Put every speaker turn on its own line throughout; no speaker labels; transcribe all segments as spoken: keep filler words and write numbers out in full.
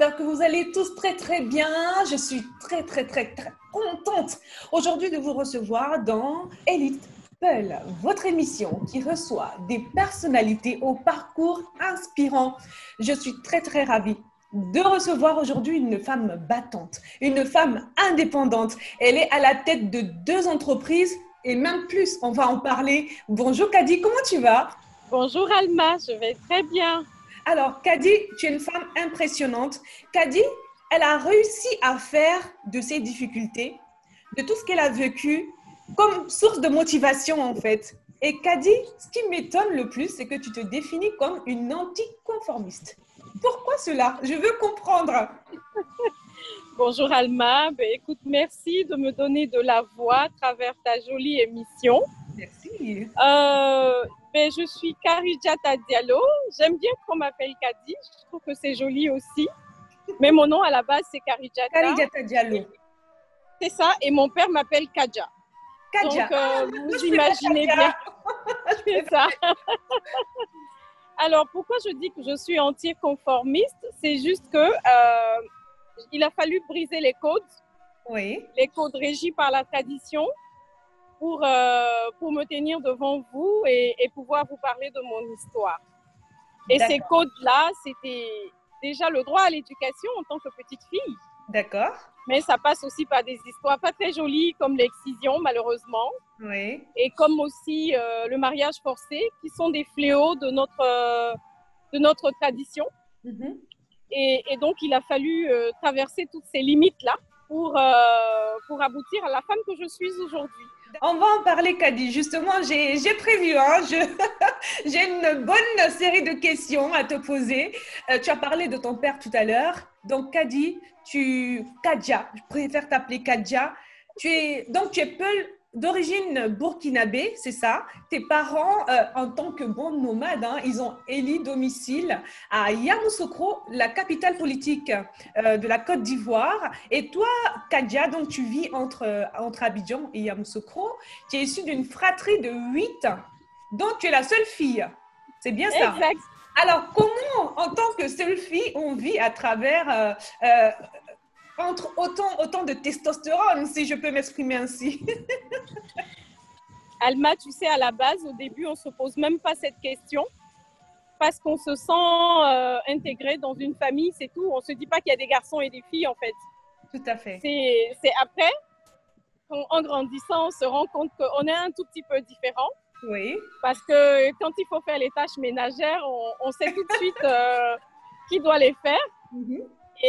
j'espère que vous allez tous très très bien. Je suis très très très très contente aujourd'hui de vous recevoir dans Elite Peul, votre émission qui reçoit des personnalités au parcours inspirant. Je suis très très ravie de recevoir aujourd'hui une femme battante, une femme indépendante. Elle est à la tête de deux entreprises et même plus, on va en parler. Bonjour Kadi, comment tu vas?
Bonjour Alma, je vais très bien.
Alors, Kadi, tu es une femme impressionnante. Kadi, elle a réussi à faire de ses difficultés, de tout ce qu'elle a vécu, comme source de motivation en fait. Et Kadi, ce qui m'étonne le plus, c'est que tu te définis comme une anticonformiste. Pourquoi cela? Je veux comprendre.
Bonjour Alma, ben, écoute, merci de me donner de la voix à travers ta jolie émission.
Merci.
Euh, ben, je suis Karijata Diallo, j'aime bien qu'on m'appelle Kadi, je trouve que c'est joli aussi. Mais mon nom à la base c'est Karijata.
Karijata Diallo.
C'est ça, et mon père m'appelle Kadja.
Kadja.
Donc euh,
Ah,
vous imaginez bien. C'est ça. Alors pourquoi je dis que je suis anticonformiste? C'est juste que euh, il a fallu briser les codes,
oui.
les codes régis par la tradition pour, euh, pour me tenir devant vous et, et pouvoir vous parler de mon histoire. Et ces codes-là, c'était déjà le droit à l'éducation en tant que petite fille.
D'accord.
Mais ça passe aussi par des histoires pas très jolies comme l'excision, malheureusement.
Oui.
Et comme aussi euh, le mariage forcé, qui sont des fléaux de notre, euh, de notre tradition.
Mm-hmm.
Et, et donc, il a fallu euh, traverser toutes ces limites-là pour, euh, pour aboutir à la femme que je suis aujourd'hui.
On va en parler, Kadi. Justement, j'ai, j'ai prévu, hein, je, j'ai une bonne série de questions à te poser. Euh, tu as parlé de ton père tout à l'heure. Donc, Kadi, tu, Kadja, je préfère t'appeler Kadja. Tu es, donc, tu es Peul d'origine burkinabé, c'est ça? Tes parents, euh, en tant que bons nomades, hein, ils ont élu domicile à Yamoussoukro, la capitale politique euh, de la Côte d'Ivoire. Et toi, Kadja, donc tu vis entre, entre Abidjan et Yamoussoukro. Tu es issue d'une fratrie de huit, donc tu es la seule fille. C'est bien ça?
Exact.
Alors, comment, en tant que seule fille, on vit à travers... Euh, euh, entre autant, autant de testostérone, si je peux m'exprimer ainsi.
Alma, tu sais, à la base, au début, on ne se pose même pas cette question parce qu'on se sent euh, intégré dans une famille, c'est tout. On ne se dit pas qu'il y a des garçons et des filles, en fait.
Tout à fait.
C'est, c'est après, en grandissant, on se rend compte qu'on est un tout petit peu différent.
Oui.
Parce que quand il faut faire les tâches ménagères, on, on sait tout de suite euh, qui doit les faire. Mm-hmm.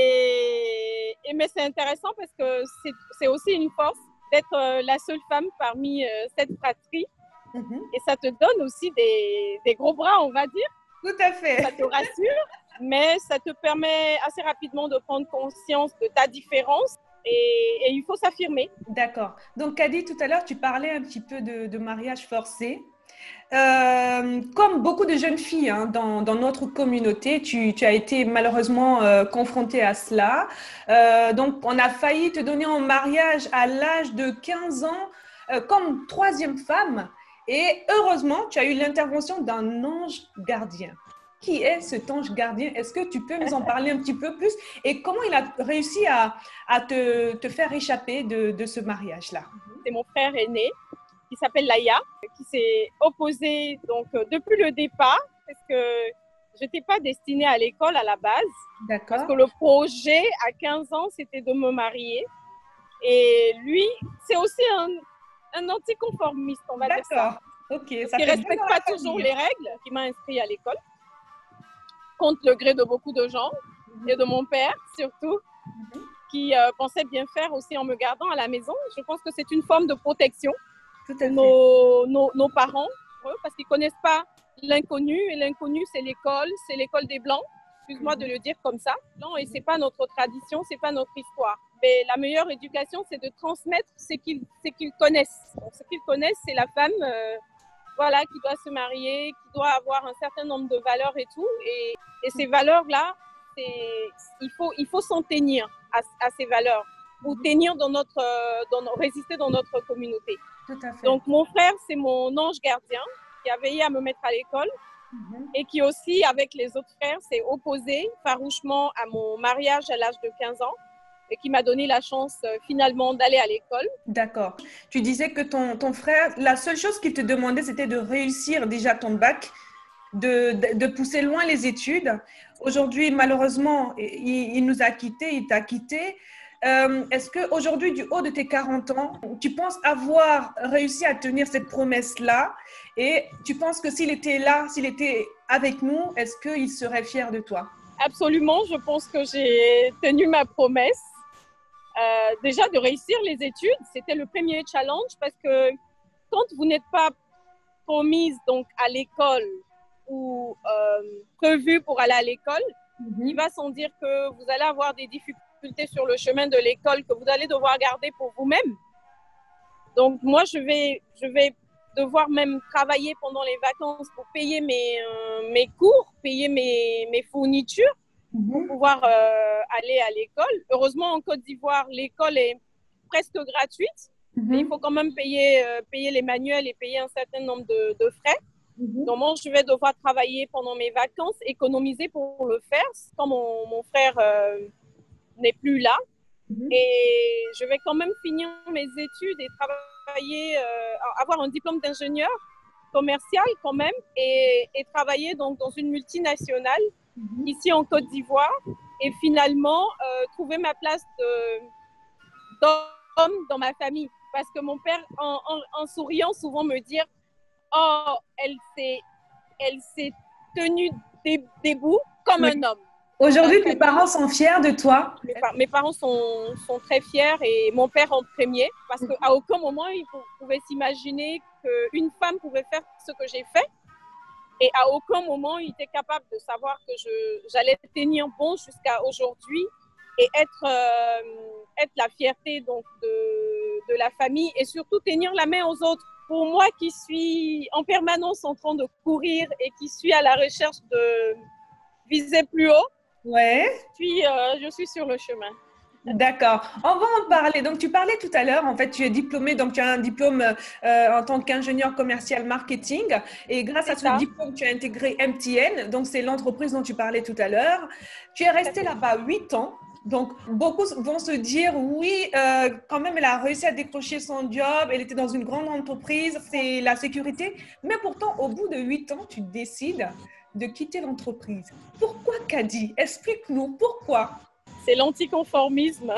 Et, et, mais c'est intéressant parce que c'est, c'est aussi une force d'être euh, la seule femme parmi euh, cette fratrie. Mm-hmm. Et ça te donne aussi des, des gros bras, on va dire.
Tout à fait.
Ça te rassure, mais ça te permet assez rapidement de prendre conscience de ta différence et, et il faut s'affirmer.
D'accord. Donc, Kadi, tout à l'heure, tu parlais un petit peu de, de mariage forcé. Euh, comme beaucoup de jeunes filles hein, dans, dans notre communauté, tu, tu as été malheureusement euh, confrontée à cela. Euh, donc, on a failli te donner en mariage à l'âge de quinze ans euh, comme troisième femme. Et heureusement, tu as eu l'intervention d'un ange gardien. Qui est cet ange gardien? Est-ce que tu peux nous en parler un petit peu plus? Et comment il a réussi à, à te, te faire échapper de, de ce mariage-là?
C'est mon frère aîné qui s'appelle Laïa, qui s'est opposé donc, euh, depuis le départ, parce que je n'étais pas destinée à l'école à la base.
D'accord.
Parce que le projet, à quinze ans, c'était de me marier. Et lui, c'est aussi un, un anticonformiste, on va
D'accord.
dire ça.
Ok.
Parce
ça
qu'il ne respecte pas toujours les règles, qui m'a inscrit à l'école, contre le gré de beaucoup de gens, mm-hmm. et de mon père surtout, mm-hmm. qui euh, pensait bien faire aussi en me gardant à la maison. Je pense que c'est une forme de protection.
Tout à fait.
Nos, nos, nos parents, parce qu'ils ne connaissent pas l'inconnu, et l'inconnu, c'est l'école, c'est l'école des Blancs, excuse-moi de le dire comme ça. Non, et ce n'est pas notre tradition, ce n'est pas notre histoire. Mais la meilleure éducation, c'est de transmettre ce qu'ils, ce qu'ils connaissent. Donc, ce qu'ils connaissent, c'est la femme euh, voilà, qui doit se marier, qui doit avoir un certain nombre de valeurs et tout. Et, et ces valeurs-là, c'est, il, faut, il faut s'en tenir à, à ces valeurs, ou tenir dans notre, dans, résister dans notre communauté.
Tout à fait.
Donc, mon frère, c'est mon ange gardien qui a veillé à me mettre à l'école.
Mhm.
et qui aussi, avec les autres frères, s'est opposé farouchement à mon mariage à l'âge de quinze ans et qui m'a donné la chance euh, finalement d'aller à l'école.
D'accord. Tu disais que ton, ton frère, la seule chose qu'il te demandait, c'était de réussir déjà ton bac, de, de, de pousser loin les études. Aujourd'hui, malheureusement, il, il nous a quittés, il t'a quitté. Euh, est-ce qu'aujourd'hui, du haut de tes quarante ans, tu penses avoir réussi à tenir cette promesse-là? Et tu penses que s'il était là, s'il était avec nous, est-ce qu'il serait fier de toi?
Absolument, je pense que j'ai tenu ma promesse. Euh, déjà, de réussir les études, c'était le premier challenge parce que quand vous n'êtes pas promise donc, à l'école ou euh, prévue pour aller à l'école,
Mhm.
il va sans dire que vous allez avoir des difficultés sur le chemin de l'école que vous allez devoir garder pour vous-même. Donc, moi, je vais, je vais devoir même travailler pendant les vacances pour payer mes, euh, mes cours, payer mes, mes fournitures pour
Mhm.
pouvoir euh, aller à l'école. Heureusement, en Côte d'Ivoire, l'école est presque gratuite, mais il
Mhm.
faut quand même payer, euh, payer les manuels et payer un certain nombre de, de frais.
Mhm.
Donc, moi, je vais devoir travailler pendant mes vacances, économiser pour le faire, quand mon, mon frère euh, n'est plus là.
Mhm.
Et je vais quand même finir mes études et travailler, euh, avoir un diplôme d'ingénieur commercial quand même et, et travailler donc dans une multinationale
Mhm.
ici en Côte d'Ivoire et finalement euh, trouver ma place de, d'homme dans ma famille. Parce que mon père, en, en, en souriant, souvent me dire « Oh, elle s'est, elle s'est tenue des, debout comme
Oui.
un homme. »
Aujourd'hui, tes parents sont fiers de toi?
Mes, par mes parents sont, sont, très fiers et mon père en premier parce qu'à aucun moment ils pouvaient s'imaginer qu'une femme pouvait faire ce que j'ai fait et à aucun moment il était capable de savoir que j'allais tenir bon jusqu'à aujourd'hui et être, euh, être la fierté donc, de, de la famille et surtout tenir la main aux autres. Pour moi qui suis en permanence en train de courir et qui suis à la recherche de viser plus haut,
Ouais.
Je suis, euh, je suis sur le chemin.
D'accord. On va en parler. Donc, tu parlais tout à l'heure, en fait, tu es diplômée, donc tu as un diplôme euh, en tant qu'ingénieur commercial marketing. Et grâce à ce
ça.
diplôme, tu as intégré M T N. Donc, c'est l'entreprise dont tu parlais tout à l'heure. Tu es restée là-bas huit ans. Donc, beaucoup vont se dire, oui, euh, quand même, elle a réussi à décrocher son job. Elle était dans une grande entreprise. C'est la sécurité. Mais pourtant, au bout de huit ans, tu décides de quitter l'entreprise. Pourquoi, Kadi? Explique-nous pourquoi.
C'est l'anticonformisme.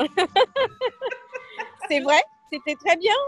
C'est vrai, c'était très bien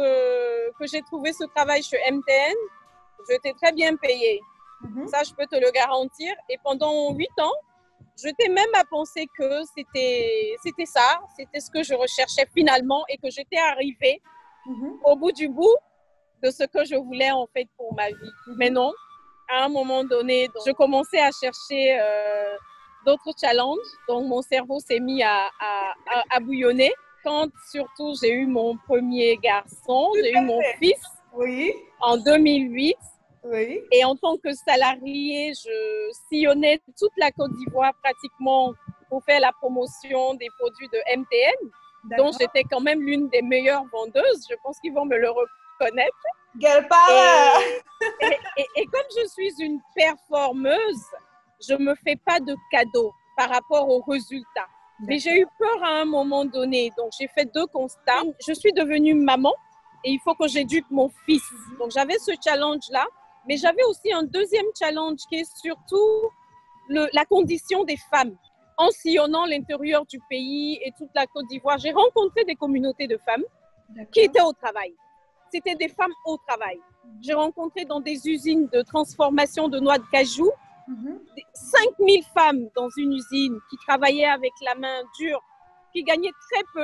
que, que j'ai trouvé ce travail chez M T N. J'étais très bien payée. Mm-hmm. Ça, je peux te le garantir. Et pendant huit ans, j'étais même à penser que c'était, c'était ça, c'était ce que je recherchais finalement et que j'étais arrivée mm-hmm. au bout du bout de ce que je voulais en fait pour ma vie. Mm-hmm. Mais non, à un moment donné, donc, je commençais à chercher euh, d'autres challenges. Donc, mon cerveau s'est mis à, à, à, à bouillonner. Quand surtout j'ai eu mon premier garçon, j'ai eu mon fils
oui.
en deux mille huit.
Oui.
Et en tant que salariée, je sillonnais toute la Côte d'Ivoire pratiquement pour faire la promotion des produits de M T N. Donc, j'étais quand même l'une des meilleures vendeuses. Je pense qu'ils vont me le reconnaître.
Girl power!
Et, et, et, et comme je suis une performeuse, je ne me fais pas de cadeaux par rapport aux résultats. Mais j'ai eu peur à un moment donné. Donc, j'ai fait deux constats. Je suis devenue maman et il faut que j'éduque mon fils. Donc, j'avais ce challenge-là. Mais j'avais aussi un deuxième challenge qui est surtout le, la condition des femmes. En sillonnant l'intérieur du pays et toute la Côte d'Ivoire, j'ai rencontré des communautés de femmes qui étaient au travail. C'était des femmes au travail. J'ai rencontré dans des usines de transformation de noix de cajou mm-hmm. cinq mille femmes dans une usine qui travaillaient avec la main dure, qui gagnaient très peu.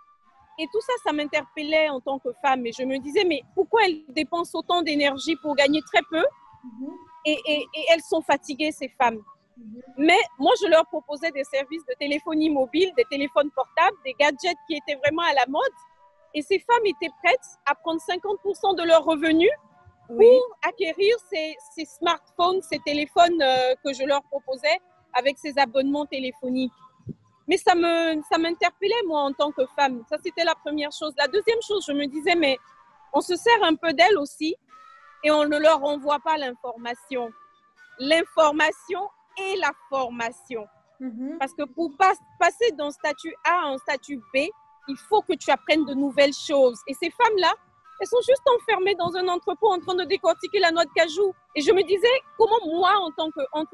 Et tout ça, ça m'interpellait en tant que femme. Et je me disais, mais pourquoi elles dépensent autant d'énergie pour gagner très peu mm-hmm. et, et, et elles sont fatiguées, ces femmes. Mm-hmm. Mais moi, je leur proposais des services de téléphonie mobile, des téléphones portables, des gadgets qui étaient vraiment à la mode. Et ces femmes étaient prêtes à prendre cinquante pour cent de leurs revenus oui. pour acquérir ces, ces smartphones, ces téléphones euh, que je leur proposais avec ces abonnements téléphoniques. Mais ça me, ça m'interpellait, moi, en tant que femme. Ça, c'était la première chose. La deuxième chose, je me disais, mais on se sert un peu d'elles aussi et on ne leur envoie pas l'information. l'information et la formation. Mm-hmm. Parce que pour pas, passer d'un statut A à un statut B, il faut que tu apprennes de nouvelles choses. Et ces femmes-là, elles sont juste enfermées dans un entrepôt en train de décortiquer la noix de cajou. Et je me disais, comment moi, en tant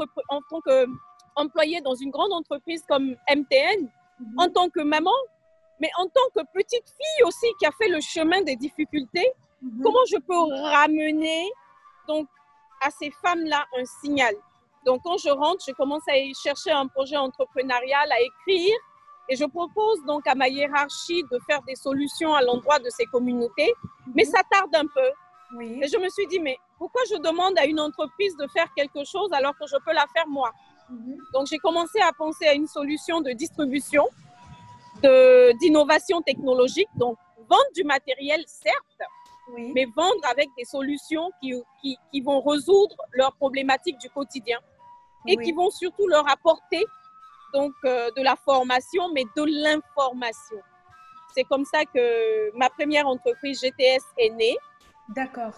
qu'employée dans une grande entreprise comme M T N, mm-hmm. en tant que maman, mais en tant que petite fille aussi qui a fait le chemin des difficultés, mm-hmm. comment je peux ramener donc, à ces femmes-là un signal? Donc, quand je rentre, je commence à y chercher un projet entrepreneurial, à écrire. Et je propose donc à ma hiérarchie de faire des solutions à l'endroit de ces communautés, mais ça tarde un peu. Oui. Et je me suis dit, mais pourquoi je demande à une entreprise de faire quelque chose alors que je peux la faire moi? Mm-hmm. Donc, j'ai commencé à penser à une solution de distribution, de, d'innovation technologique, donc vendre du matériel, certes, oui. mais vendre avec des solutions qui, qui, qui vont résoudre leurs problématiques du quotidien et oui. qui vont surtout leur apporter donc euh, de la formation, mais de l'information. C'est comme ça que ma première entreprise G T S est née.
D'accord.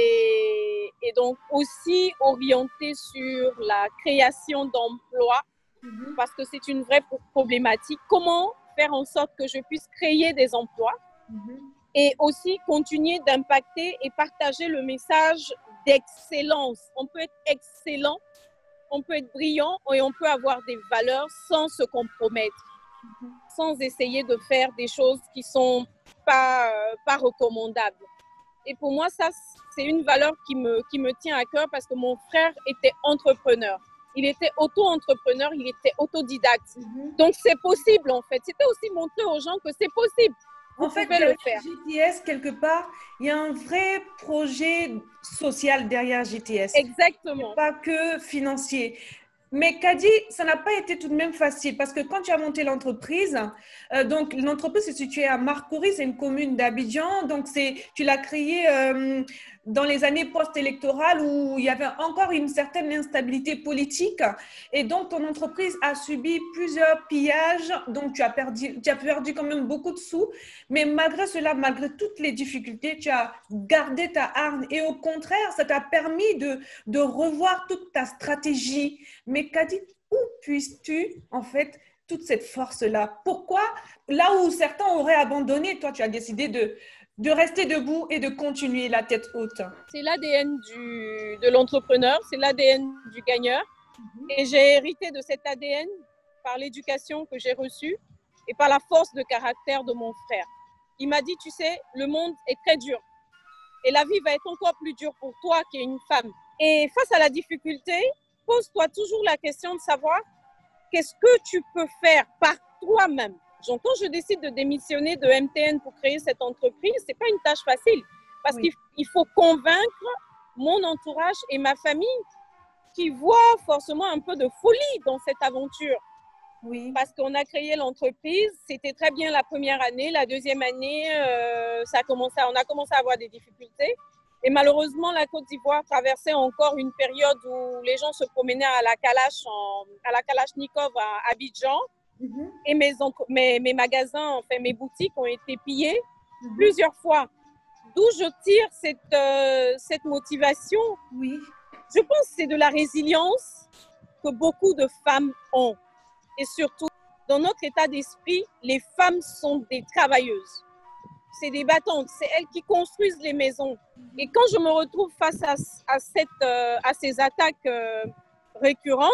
Et, et donc aussi orientée sur la création d'emplois, mm-hmm. parce que c'est une vraie problématique. Comment faire en sorte que je puisse créer des emplois mm-hmm. et aussi continuer d'impacter et partager le message d'excellence. On peut être excellent, on peut être brillant et on peut avoir des valeurs sans se compromettre, mm-hmm. sans essayer de faire des choses qui ne sont pas, euh, pas recommandables. Et pour moi, ça, c'est une valeur qui me, qui me tient à cœur parce que mon frère était entrepreneur. Il était auto-entrepreneur, il était autodidacte. Mm-hmm. Donc, c'est possible en fait. C'était aussi montrer aux gens que c'est possible.
Vous en fait, le faire. G T S, quelque part, il y a un vrai projet social derrière G T S.
Exactement.
Pas que financier. Mais Kadi, ça n'a pas été tout de même facile parce que quand tu as monté l'entreprise, euh, donc l'entreprise est située à Marcory, c'est une commune d'Abidjan, donc c'est, tu l'as créée euh, dans les années post-électorales où il y avait encore une certaine instabilité politique et donc ton entreprise a subi plusieurs pillages, donc tu as perdu, tu as perdu quand même beaucoup de sous, mais malgré cela, malgré toutes les difficultés, tu as gardé ta hargne et au contraire, ça t'a permis de, de revoir toute ta stratégie. Mais Kadi, où puisses-tu en fait toute cette force-là? Pourquoi, là où certains auraient abandonné, toi tu as décidé de, de rester debout et de continuer la tête haute?
C'est l'A D N du, de l'entrepreneur, c'est l'A D N du gagneur. Mm-hmm. Et j'ai hérité de cet A D N par l'éducation que j'ai reçue et par la force de caractère de mon frère. Il m'a dit, tu sais, le monde est très dur et la vie va être encore plus dure pour toi qui es une femme. Et face à la difficulté, pose-toi toujours la question de savoir qu'est-ce que tu peux faire par toi-même. Donc, quand je décide de démissionner de M T N pour créer cette entreprise, ce n'est pas une tâche facile parce oui. qu'il faut convaincre mon entourage et ma famille qui voient forcément un peu de folie dans cette aventure. Oui. Parce qu'on a créé l'entreprise, c'était très bien la première année, la deuxième année, euh, ça a commencé à, on a commencé à avoir des difficultés. Et malheureusement, la Côte d'Ivoire traversait encore une période où les gens se promenaient à la Kalash, en, à la Kalachnikov à Abidjan. Mm-hmm. Et mes, mes, mes magasins, enfin mes boutiques ont été pillées mm-hmm. plusieurs fois. D'où je tire cette, euh, cette motivation. Oui. Je pense que c'est de la résilience que beaucoup de femmes ont. Et surtout, dans notre état d'esprit, les femmes sont des travailleuses. C'est des battantes, c'est elles qui construisent les maisons. Et quand je me retrouve face à, à, cette, euh, à ces attaques euh, récurrentes,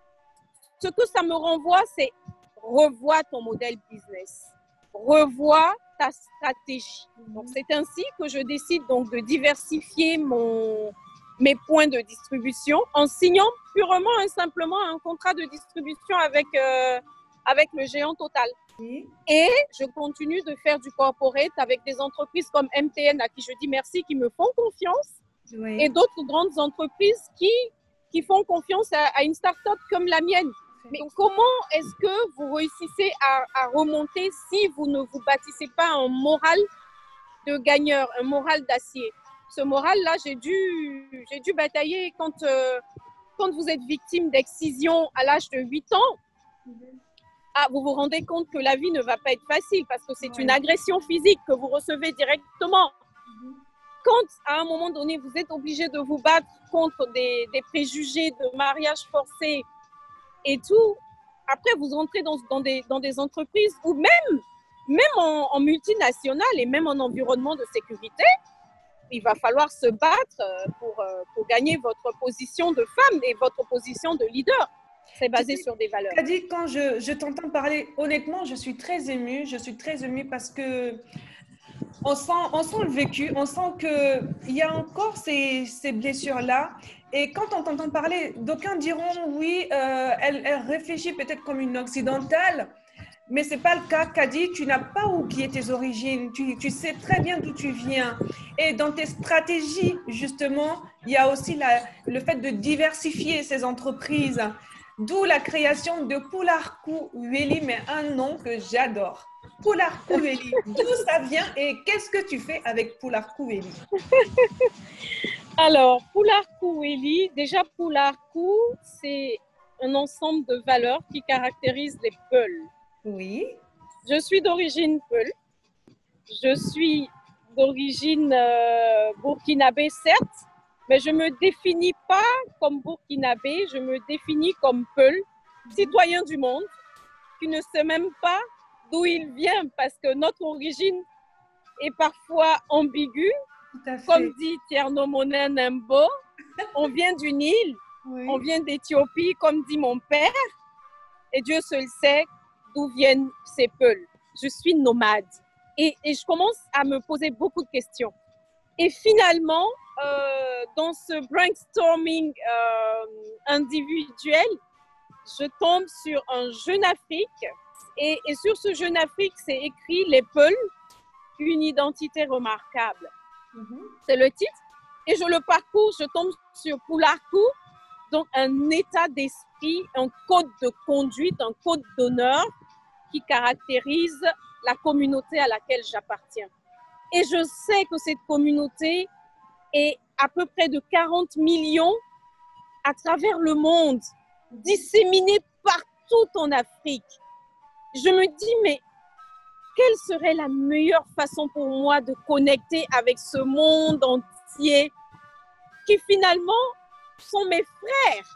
ce que ça me renvoie, c'est revois ton modèle business, revois ta stratégie. Donc, c'est ainsi que je décide donc de diversifier mon, mes points de distribution en signant purement et simplement un contrat de distribution avec, euh, avec le géant Total. Oui. Et je continue de faire du corporate avec des entreprises comme M T N à qui je dis merci, qui me font confiance, oui. et d'autres grandes entreprises qui, qui font confiance à, à une start-up comme la mienne. Mais comment est-ce que vous réussissez à, à remonter si vous ne vous bâtissez pas un moral de gagneur, un moral d'acier? Ce moral-là, j'ai dû, j'ai dû batailler quand, euh, quand vous êtes victime d'excision à l'âge de huit ans. Mm-hmm. Ah, vous vous rendez compte que la vie ne va pas être facile parce que c'est ouais. une agression physique que vous recevez directement. Mm-hmm. quand à un moment donné, vous êtes obligé de vous battre contre des, des préjugés de mariage forcé et tout, après vous entrez dans, dans, des, dans des entreprises ou même, même en, en multinationale et même en environnement de sécurité, il va falloir se battre pour, pour gagner votre position de femme et votre position de leader. C'est basé sur des valeurs.
Kadi, quand je, je t'entends parler, honnêtement, je suis très émue. Je suis très émue parce que on sent, on sent le vécu, on sent qu'il y a encore ces, ces blessures-là. Et quand on t'entend parler, d'aucuns diront, oui, euh, elle, elle réfléchit peut-être comme une occidentale, mais ce n'est pas le cas. Kadi, tu n'as pas oublié tes origines, tu, tu sais très bien d'où tu viens. Et dans tes stratégies, justement, il y a aussi la, le fait de diversifier ces entreprises, d'où la création de Poularkou Weli, mais un nom que j'adore. Poularkou Weli, d'où ça vient et qu'est-ce que tu fais avec Poularkou Weli?
Alors, Poularkou Weli, déjà Poularkou, c'est un ensemble de valeurs qui caractérisent les Peuls.
Oui.
Je suis d'origine Peul. Je suis d'origine euh, burkinabé, certes, mais je ne me définis pas comme burkinabé, je me définis comme Peul, citoyen du monde, qui ne sait même pas d'où il vient parce que notre origine est parfois ambiguë. Comme dit Tierno Monen Nembo, on vient du Nil, oui. On vient d'Éthiopie, comme dit mon père, et Dieu seul sait d'où viennent ces Peuls. Je suis nomade et, et je commence à me poser beaucoup de questions. Et finalement, euh, dans ce brainstorming euh, individuel, je tombe sur un Jeune Afrique et, et sur ce Jeune Afrique, c'est écrit « Les Peuls, une identité remarquable ». Mm-hmm. C'est le titre. Et je le parcours, je tombe sur Poularkou, donc un état d'esprit, un code de conduite, un code d'honneur qui caractérise la communauté à laquelle j'appartiens. Et je sais que cette communauté est à peu près de quarante millions à travers le monde, disséminée partout en Afrique. Je me dis, mais quelle serait la meilleure façon pour moi de connecter avec ce monde entier qui finalement sont mes frères?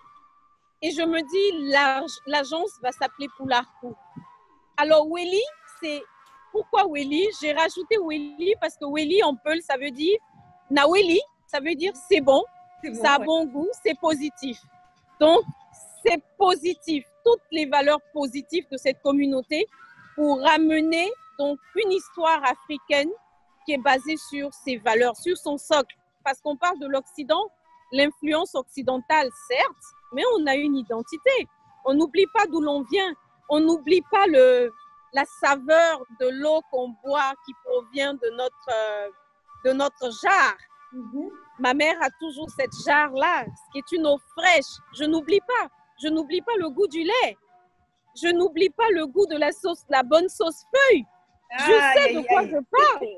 Et je me dis, l'agence va s'appeler Poularkou. Alors, Weli, c'est... Pourquoi Weli? J'ai rajouté Weli parce que Weli en Peul, ça veut dire Naweli, ça veut dire c'est bon, bon, ça a ouais. bon goût, c'est positif. Donc, c'est positif, toutes les valeurs positives de cette communauté pour ramener donc une histoire africaine qui est basée sur ses valeurs, sur son socle. Parce qu'on parle de l'Occident, l'influence occidentale, certes, mais on a une identité. On n'oublie pas d'où l'on vient. On n'oublie pas le, la saveur de l'eau qu'on boit qui provient de notre, euh, de notre jarre. Mm-hmm. Ma mère a toujours cette jarre-là, qui est une eau fraîche. Je n'oublie pas. Je n'oublie pas le goût du lait. Je n'oublie pas le goût de la sauce, la bonne sauce feuille. Je ah, sais aïe, de quoi aïe. je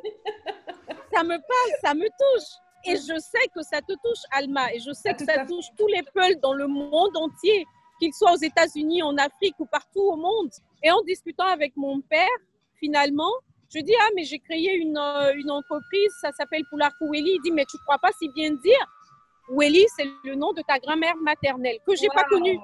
parle. Ça me parle, ça me touche. Et je sais que ça te touche, Alma. Et je sais que ça touche tous les Peuls dans le monde entier, qu'ils soient aux États-Unis, en Afrique ou partout au monde. Et en discutant avec mon père, finalement, je dis, ah, mais j'ai créé une, euh, une entreprise, ça s'appelle Poularkou Weli. Il dit, mais tu ne crois pas si bien dire? Weli, c'est le nom de ta grand-mère maternelle, que je n'ai wow. pas connue.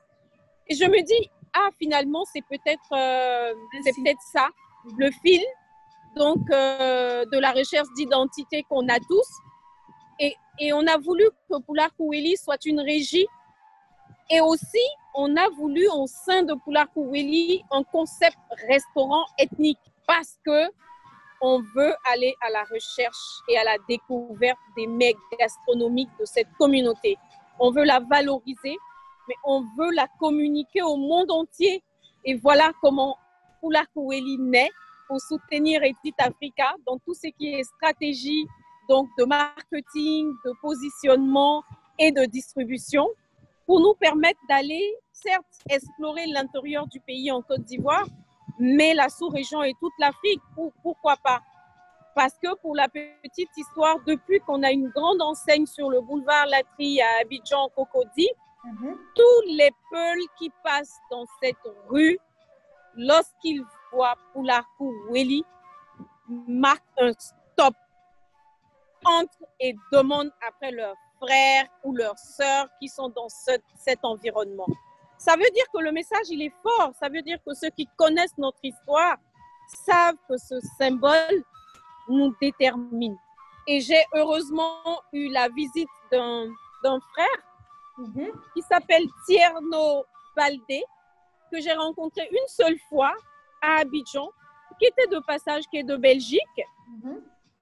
Et je me dis, ah, finalement, c'est peut-être euh, c'est peut-être ça, le fil donc, euh, de la recherche d'identité qu'on a tous. Et, et on a voulu que Poularkou Weli soit une régie. Et aussi, on a voulu, au sein de Poularkou Weli, un concept restaurant ethnique parce que on veut aller à la recherche et à la découverte des mets gastronomiques de cette communauté. On veut la valoriser, mais on veut la communiquer au monde entier. Et voilà comment Poularkou Weli naît pour soutenir Edit Africa dans tout ce qui est stratégie donc de marketing, de positionnement et de distribution pour nous permettre d'aller, certes, explorer l'intérieur du pays en Côte d'Ivoire, mais la sous-région et toute l'Afrique, pour, pourquoi pas? Parce que pour la petite histoire, depuis qu'on a une grande enseigne sur le boulevard Latry à Abidjan, Cocody, mm-hmm. tous les Peuls qui passent dans cette rue, lorsqu'ils voient Poularkou Weli, marquent un stop. entrent et demandent après leurs frères ou leurs sœurs qui sont dans ce, cet environnement. Ça veut dire que le message, il est fort. Ça veut dire que ceux qui connaissent notre histoire savent que ce symbole nous détermine. Et j'ai heureusement eu la visite d'un, d'un frère mm-hmm. qui s'appelle Tierno Baldé, que j'ai rencontré une seule fois à Abidjan, qui était de passage, qui est de Belgique, mm-hmm.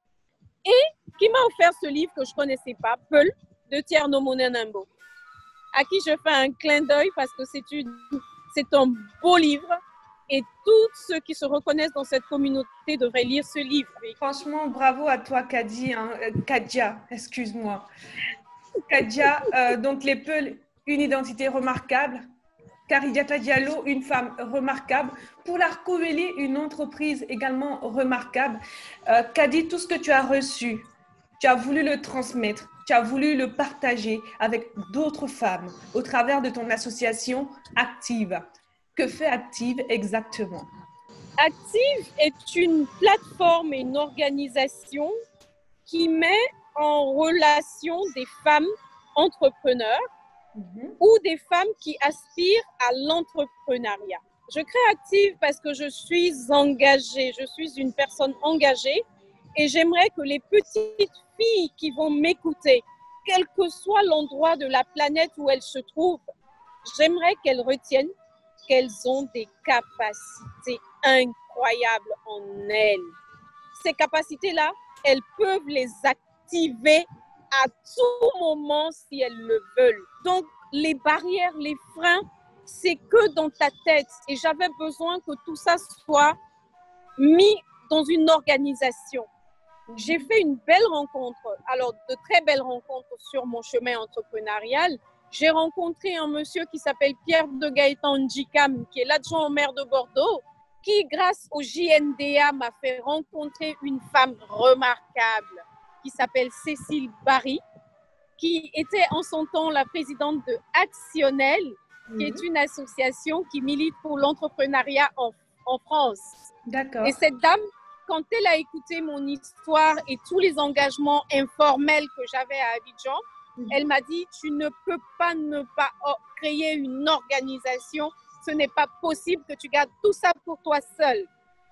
et qui m'a offert ce livre que je ne connaissais pas, Peul, de Tierno Monenimbo, à qui je fais un clin d'œil parce que c'est, une, c'est un beau livre et tous ceux qui se reconnaissent dans cette communauté devraient lire ce livre.
Franchement, bravo à toi, Kadi, hein, Kadia, excuse-moi. Kadia, euh, donc les Peuls, une identité remarquable. Karidiata Diallo, une femme remarquable. Pour l'Arcoveli, une entreprise également remarquable. Euh, Kadi, tout ce que tu as reçu, tu as voulu le transmettre, tu as voulu le partager avec d'autres femmes au travers de ton association Active. Que fait Active exactement?
Active est une plateforme et une organisation qui met en relation des femmes entrepreneurs mm-hmm. ou des femmes qui aspirent à l'entrepreneuriat. Je crée Active parce que je suis engagée, je suis une personne engagée et j'aimerais que les petites filles qui vont m'écouter, quel que soit l'endroit de la planète où elles se trouvent, j'aimerais qu'elles retiennent qu'elles ont des capacités incroyables en elles. Ces capacités-là, elles peuvent les activer à tout moment si elles le veulent. Donc, les barrières, les freins, c'est que dans ta tête. Et j'avais besoin que tout ça soit mis dans une organisation. J'ai fait une belle rencontre, alors de très belles rencontres sur mon chemin entrepreneurial. J'ai rencontré un monsieur qui s'appelle Pierre de Gaëtan Njikam, qui est l'adjoint au maire de Bordeaux, qui, grâce au J N D A, m'a fait rencontrer une femme remarquable qui s'appelle Cécile Barry, qui était en son temps la présidente de Actionnel, mmh. qui est une association qui milite pour l'entrepreneuriat en, en France.
D'accord.
Et cette dame, quand elle a écouté mon histoire et tous les engagements informels que j'avais à Abidjan, elle m'a dit, tu ne peux pas ne pas créer une organisation. Ce n'est pas possible que tu gardes tout ça pour toi seul.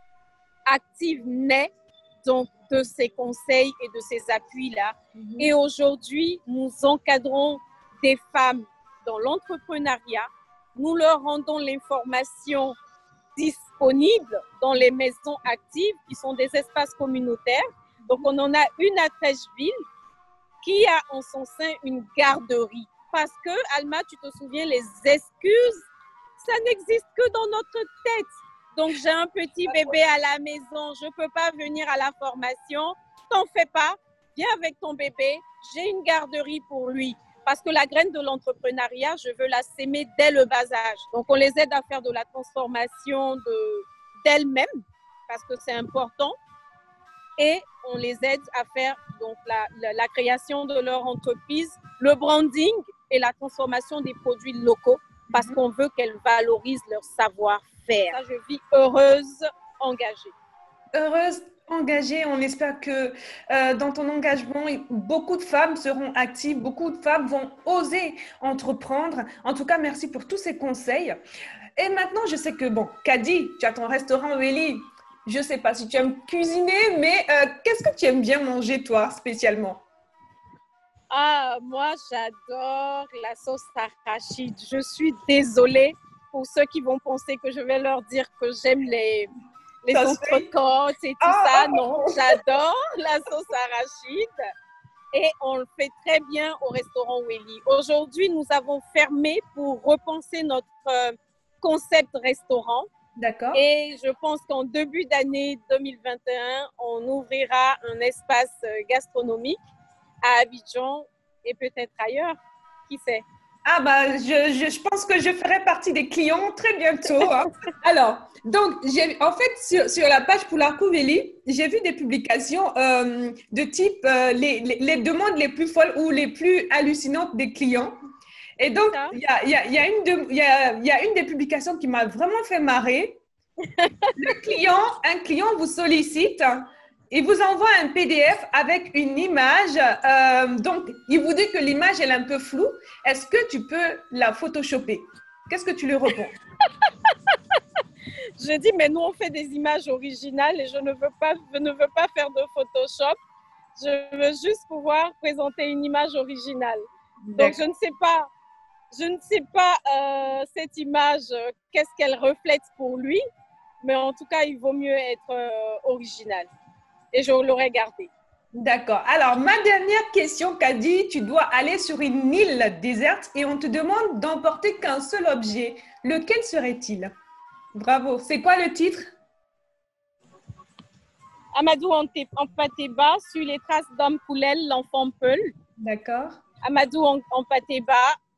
Active naît donc de ces conseils et de ces appuis-là. Mm-hmm. Et aujourd'hui, nous encadrons des femmes dans l'entrepreneuriat. Nous leur rendons l'information disponible dans les maisons actives qui sont des espaces communautaires. Donc, on en a une à Trècheville qui a en son sein une garderie. Parce que, Alma, tu te souviens, les excuses, ça n'existe que dans notre tête. Donc, j'ai un petit bébé à la maison, je ne peux pas venir à la formation. T'en fais pas, viens avec ton bébé, j'ai une garderie pour lui. Parce que la graine de l'entrepreneuriat, je veux la s'aimer dès le bas âge. Donc, on les aide à faire de la transformation de, d'elles-mêmes, parce que c'est important. Et on les aide à faire donc, la, la, la création de leur entreprise, le branding et la transformation des produits locaux, parce mm-hmm. qu'on veut qu'elles valorisent leur savoir-faire. Ça, je vis heureuse, engagée.
Heureuse, engagée. On espère que euh, dans ton engagement, beaucoup de femmes seront actives, beaucoup de femmes vont oser entreprendre. En tout cas, merci pour tous ces conseils. Et maintenant, je sais que, bon, Kadi, tu as ton restaurant Weli. Je ne sais pas si tu aimes cuisiner, mais euh, qu'est-ce que tu aimes bien manger, toi, spécialement?
Ah, moi, j'adore la sauce arachide. Je suis désolée pour ceux qui vont penser que je vais leur dire que j'aime les, les entrecôtes et tout ah, ça. Non, j'adore la sauce arachide et on le fait très bien au restaurant Weli. Aujourd'hui, nous avons fermé pour repenser notre euh, concept restaurant.
D'accord.
Et je pense qu'en début d'année deux mille vingt et un, on ouvrira un espace gastronomique à Abidjan et peut-être ailleurs. Qui sait?
Ah bah, je, je, je pense que je ferai partie des clients très bientôt. Hein. Alors, donc, j'ai, en fait, sur, sur la page Poularkouveli, j'ai vu des publications euh, de type euh, les, les, les demandes les plus folles ou les plus hallucinantes des clients. Et donc, il y a, y, a, y, a une de, y, a, y a une des publications qui m'a vraiment fait marrer. Le client, un client vous sollicite Il vous envoie un P D F avec une image. Euh, donc, il vous dit que l'image est un peu floue. Est-ce que tu peux la photoshopper? Qu'est-ce que tu lui réponds?
Je dis, mais nous, on fait des images originales et je ne veux pas, je ne veux pas faire de Photoshop. Je veux juste pouvoir présenter une image originale. Donc, je ne sais pas, je ne sais pas euh, cette image, euh, qu'est-ce qu'elle reflète pour lui, mais en tout cas, il vaut mieux être euh, original. Et je l'aurais gardé.
D'accord. Alors, ma dernière question, Kadi, tu dois aller sur une île déserte et on te demande d'emporter qu'un seul objet. Lequel serait-il? Bravo. C'est quoi le titre?
Amadou Ampateba, sur les traces d'Homme Koulel, l'enfant Peul.
D'accord.
Amadou Ampateba,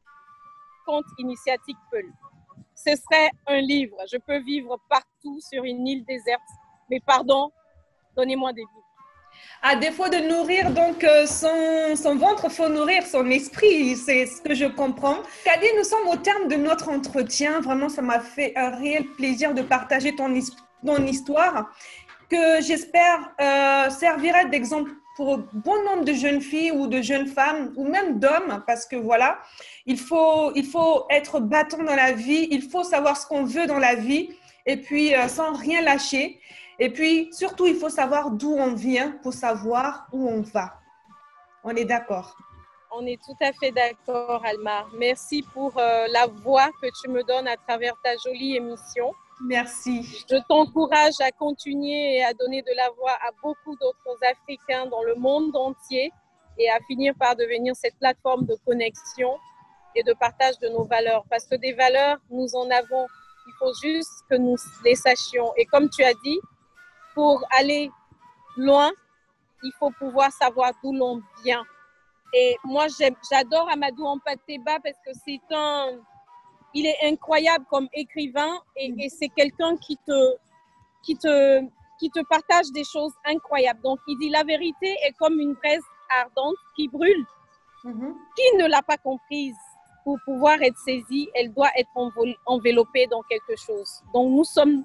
conte initiatique Peul. Ce serait un livre. Je peux vivre partout sur une île déserte. Mais pardon, donnez-moi des livres.
À défaut de nourrir donc euh, son, son ventre, il faut nourrir son esprit, c'est ce que je comprends. Kadi, nous sommes au terme de notre entretien. Vraiment, ça m'a fait un réel plaisir de partager ton, ton histoire, que j'espère euh, servira d'exemple pour bon nombre de jeunes filles ou de jeunes femmes, ou même d'hommes, parce que voilà, il faut, il faut être battant dans la vie, il faut savoir ce qu'on veut dans la vie, et puis euh, sans rien lâcher. Et puis, surtout, il faut savoir d'où on vient pour savoir où on va. On est d'accord?
On est tout à fait d'accord, Alma. Merci pour euh, la voix que tu me donnes à travers ta jolie émission.
Merci.
Je t'encourage à continuer et à donner de la voix à beaucoup d'autres Africains dans le monde entier et à finir par devenir cette plateforme de connexion et de partage de nos valeurs. Parce que des valeurs, nous en avons. Il faut juste que nous les sachions. Et comme tu as dit, pour aller loin, il faut pouvoir savoir d'où l'on vient. Et moi, j'adore Amadou Ampateba parce que c'est un, il est incroyable comme écrivain et, et c'est quelqu'un qui te, qui te, qui te partage des choses incroyables. Donc, il dit la vérité est comme une braise ardente qui brûle. Mm-hmm. Qui ne l'a pas comprise? Pour pouvoir être saisie, elle doit être enveloppée dans quelque chose. Donc, nous sommes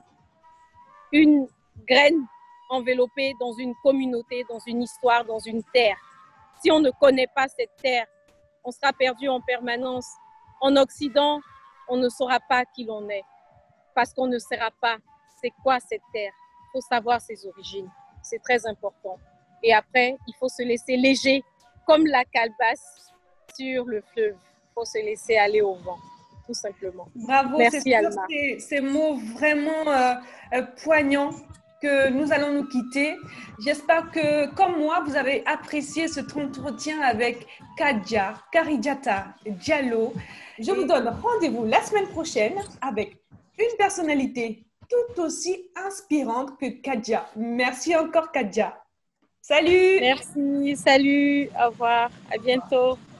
une graine enveloppée dans une communauté, dans une histoire, dans une terre. Si on ne connaît pas cette terre, on sera perdu en permanence. En Occident, on ne saura pas qui l'on est parce qu'on ne saura pas c'est quoi cette terre. Il faut savoir ses origines. C'est très important. Et après, il faut se laisser léger comme la calebasse sur le fleuve. Il faut se laisser aller au vent, tout simplement.
Bravo,
merci Alma.
Ces, ces mots vraiment euh, euh, poignants que nous allons nous quitter. J'espère que, comme moi, vous avez apprécié cet entretien avec Kadja Karijata Diallo. Je vous donne rendez-vous la semaine prochaine avec une personnalité tout aussi inspirante que Kadja. Merci encore, Kadja. Salut!
Merci, salut, au revoir, à bientôt.